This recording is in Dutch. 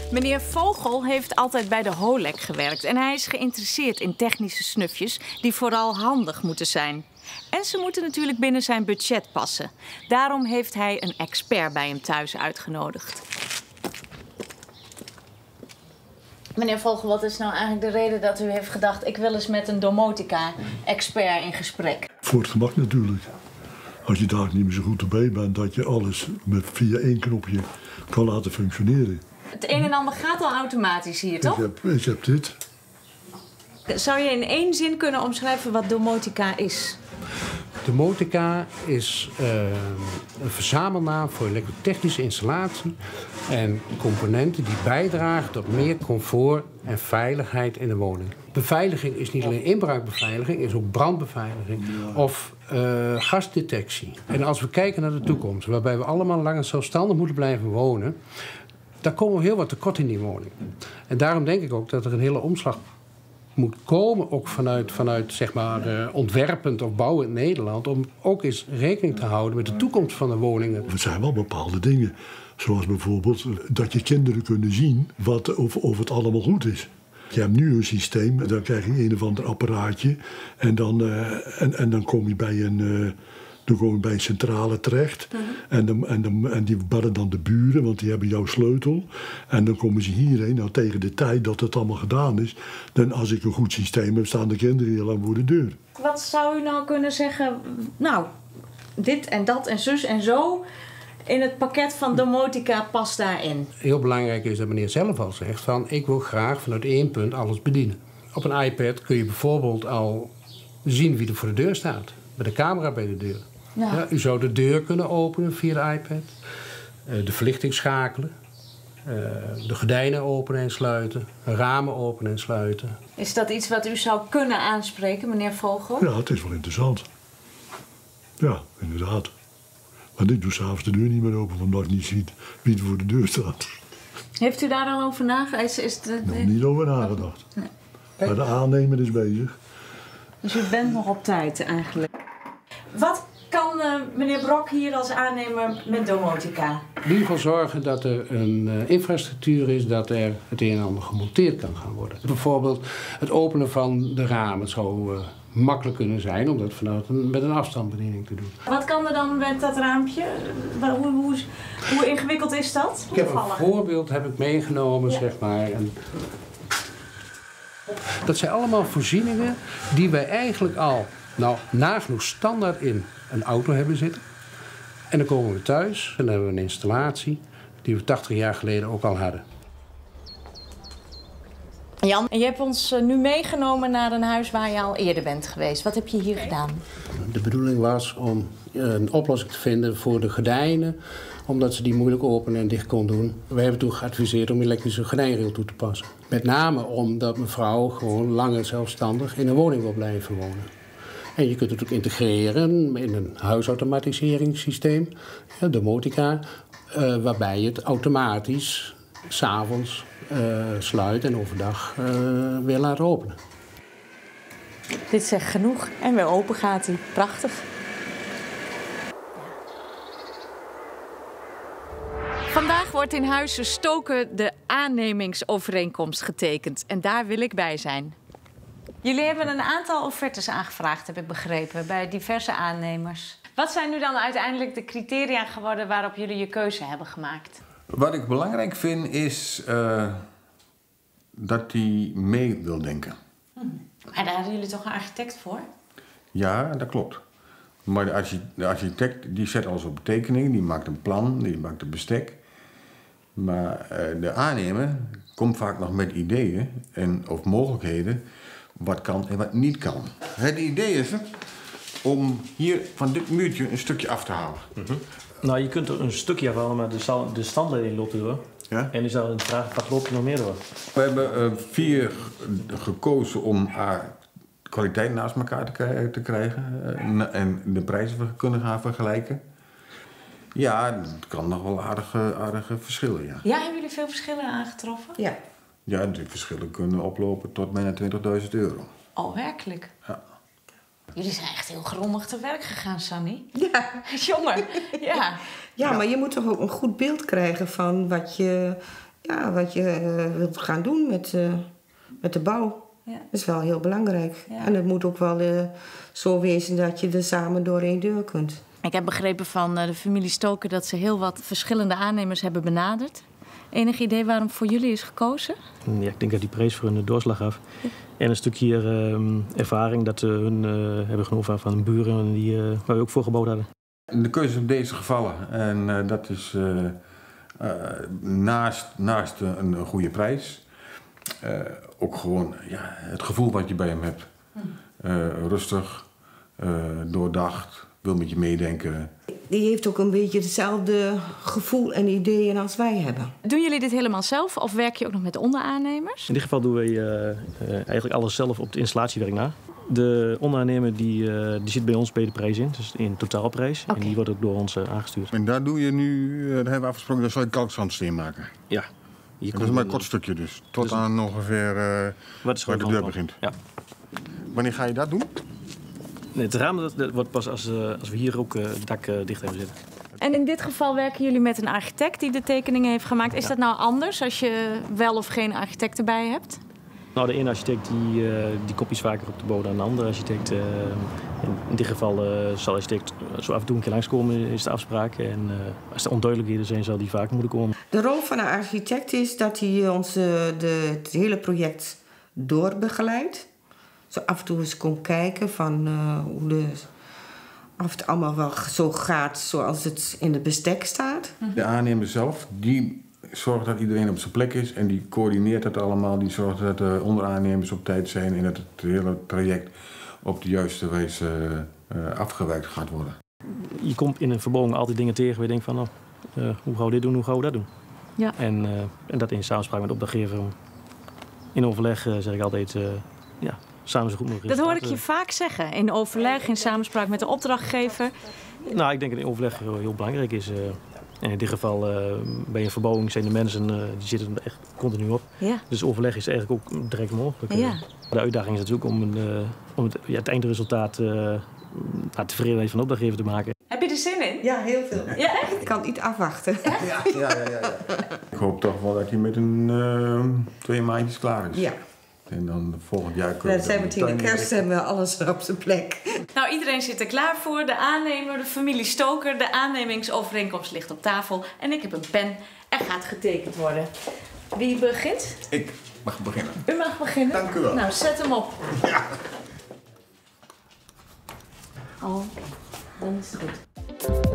Meneer Vogel heeft altijd bij de HOLEC gewerkt en hij is geïnteresseerd in technische snufjes die vooral handig moeten zijn. En ze moeten natuurlijk binnen zijn budget passen. Daarom heeft hij een expert bij hem thuis uitgenodigd. Meneer Vogel, wat is nou eigenlijk de reden dat u heeft gedacht... ik wil eens met een domotica-expert in gesprek? Voor het gemak natuurlijk. Als je daar niet meer zo goed erbij bent, dat je alles via één knopje kan laten functioneren. Het een en ander gaat al automatisch hier, toch? Ik heb dit. Zou je in één zin kunnen omschrijven wat domotica is? Domotica is een verzamelnaam voor elektrotechnische installatie en componenten die bijdragen tot meer comfort en veiligheid in de woning. Beveiliging is niet alleen inbraakbeveiliging, is ook brandbeveiliging of gasdetectie. En als we kijken naar de toekomst, waarbij we allemaal langer zelfstandig moeten blijven wonen, daar komen we heel wat tekort in die woning. En daarom denk ik ook dat er een hele omslag moet komen, ook vanuit zeg maar, ontwerpend of bouwend Nederland, om ook eens rekening te houden met de toekomst van de woningen. Er zijn wel bepaalde dingen, zoals bijvoorbeeld dat je kinderen kunnen zien of het allemaal goed is. Je hebt nu een systeem, dan krijg je een of ander apparaatje en dan kom je bij een centrale terecht. En die bellen dan de buren, want die hebben jouw sleutel. En dan komen ze hierheen. Nou, tegen de tijd dat het allemaal gedaan is, dan als ik een goed systeem heb, staan de kinderen heel lang voor de deur. Wat zou u nou kunnen zeggen, nou, dit en dat en zus en zo in het pakket van domotica past daarin? Heel belangrijk is dat meneer zelf al zegt van, ik wil graag vanuit één punt alles bedienen. Op een iPad kun je bijvoorbeeld al zien wie er voor de deur staat. Met een camera bij de deur. Ja. Ja, u zou de deur kunnen openen via de iPad. De verlichting schakelen. De gordijnen openen en sluiten. Ramen openen en sluiten. Is dat iets wat u zou kunnen aanspreken, meneer Vogel? Ja, het is wel interessant. Ja, inderdaad. Maar ik doe s'avonds de deur niet meer open, omdat ik niet zie wie er voor de deur staat. Heeft u daar al over nagedacht? Nog niet over nagedacht. Nee. Maar de aannemer is bezig. Dus u bent nog op tijd eigenlijk. Wat kan meneer Brok hier als aannemer met domotica? In ieder geval zorgen dat er een infrastructuur is dat er het een en ander gemonteerd kan gaan worden. Bijvoorbeeld het openen van de ramen. Het zou makkelijk kunnen zijn om dat met een afstandsbediening te doen. Wat kan er dan met dat raampje? Hoe ingewikkeld is dat? Ik heb een voorbeeld meegenomen, ja. Zeg maar. En dat zijn allemaal voorzieningen die wij eigenlijk al nagenoeg standaard in een auto hebben zitten. En dan komen we thuis en dan hebben we een installatie die we 80 jaar geleden ook al hadden. Jan, en je hebt ons nu meegenomen naar een huis waar je al eerder bent geweest. Wat heb je hier gedaan? De bedoeling was om een oplossing te vinden voor de gordijnen, omdat ze die moeilijk open en dicht kon doen. We hebben toen geadviseerd om elektrische gordijnrail toe te passen. Met name omdat mevrouw gewoon langer zelfstandig in een woning wil blijven wonen. En je kunt het ook integreren in een huisautomatiseringssysteem, domotica, waarbij je het automatisch 's avonds sluit en overdag weer laat openen. Dit zegt genoeg en weer open gaat hij. Prachtig. Vandaag wordt in Huizen Stoken de aannemingsovereenkomst getekend. En daar wil ik bij zijn. Jullie hebben een aantal offertes aangevraagd, heb ik begrepen, bij diverse aannemers. Wat zijn nu dan uiteindelijk de criteria geworden waarop jullie je keuze hebben gemaakt? Wat ik belangrijk vind is dat hij mee wil denken. Maar daar hadden jullie toch een architect voor? Ja, dat klopt. Maar de architect die zet alles op tekening, die maakt een plan, die maakt een bestek. Maar de aannemer komt vaak nog met ideeën of mogelijkheden wat kan en wat niet kan. Het idee is om hier van dit muurtje een stukje af te halen. Nou, je kunt er een stukje afhalen, maar de standleiding loopt erdoor. Ja? En is dan een vraag, wat loopt er nog meer door? We hebben 4 gekozen om kwaliteit naast elkaar te krijgen en de prijzen kunnen gaan vergelijken. Ja, het kan nog wel aardige verschillen, ja. Ja, hebben jullie veel verschillen aangetroffen? Ja. Ja, de verschillen kunnen oplopen tot bijna €20.000. Oh, werkelijk? Ja. Jullie zijn echt heel grondig te werk gegaan, Sanny. Ja. Jongen, ja. Ja, maar je moet toch ook een goed beeld krijgen van wat je wat je wilt gaan doen met de bouw. Ja. Dat is wel heel belangrijk. Ja. En het moet ook wel zo wezen dat je er samen door één deur kunt. Ik heb begrepen van de familie Stoker dat ze heel wat verschillende aannemers hebben benaderd. Enig idee waarom voor jullie is gekozen? Ja, ik denk dat die prijs voor hun doorslag gaf. En een stukje ervaring dat hun hebben genomen van een buren waar we ook voor gebouwd hadden. De keuze is op deze gevallen. En dat is naast een goede prijs. Ook gewoon het gevoel wat je bij hem hebt. Rustig, doordacht, wil met je meedenken. Die heeft ook een beetje hetzelfde gevoel en ideeën als wij hebben. Doen jullie dit helemaal zelf of werk je ook nog met onderaannemers? In dit geval doen wij eigenlijk alles zelf op het installatiewerk na. De onderaannemer die zit bij ons bij de prijs in, dus in totaalprijs. Okay. En die wordt ook door ons aangestuurd. En daar doe je nu, daar hebben we afgesproken, daar zal je kalkzandsteen maken. Ja. Dat is maar een kort stukje dus, tot aan ongeveer waar de deur begint. Ja. Wanneer ga je dat doen? Nee, het raam dat wordt pas als we hier ook het dak dicht hebben zitten. En in dit geval werken jullie met een architect die de tekeningen heeft gemaakt. Is dat nou anders als je wel of geen architect erbij hebt? Nou, de ene architect die komt iets vaker op de bodem dan de andere architect. In dit geval zal de architect zo af en toe een keer langskomen, is de afspraak. En als er onduidelijkheden zijn, zal die vaker moeten komen. De rol van de architect is dat hij ons het hele project doorbegeleidt. Zo af en toe eens komt kijken van of het allemaal wel zo gaat zoals het in het bestek staat. De aannemer zelf, die zorgt dat iedereen op zijn plek is en die coördineert het allemaal. Die zorgt dat de onderaannemers op tijd zijn en dat het hele traject op de juiste wijze afgewerkt gaat worden. Je komt in een verbouwing altijd dingen tegen waar je denkt van hoe gaan we dit doen, hoe gaan we dat doen? Ja. En dat in samenspraak met de opdrachtgever. In overleg zeg ik altijd samen zo goed mogelijk. Dat hoor ik je vaak zeggen. In overleg, in samenspraak met de opdrachtgever. Nou, ik denk dat in overleg heel belangrijk is. En in dit geval bij een verbouwing zijn de mensen die zitten er echt continu op. Ja. Dus overleg is eigenlijk ook direct mogelijk. Ja. De uitdaging is natuurlijk om het eindresultaat tevredenheid van de opdrachtgever te maken. Heb je er zin in? Ja, heel veel. Ja, echt? Ik kan niet afwachten. Ja. Ik hoop toch wel dat hij met een 2 maandjes klaar is. Ja. En dan volgend jaar kunnen we... Dan zijn we kerst hebben we alles op zijn plek. Nou, iedereen zit er klaar voor. De aannemer, de familie Stoker. De aannemingsovereenkomst ligt op tafel. En ik heb een pen. Er gaat getekend worden. Wie begint? Ik mag beginnen. U mag beginnen? Dank u wel. Nou, zet hem op. Ja. Oh, dan is het goed.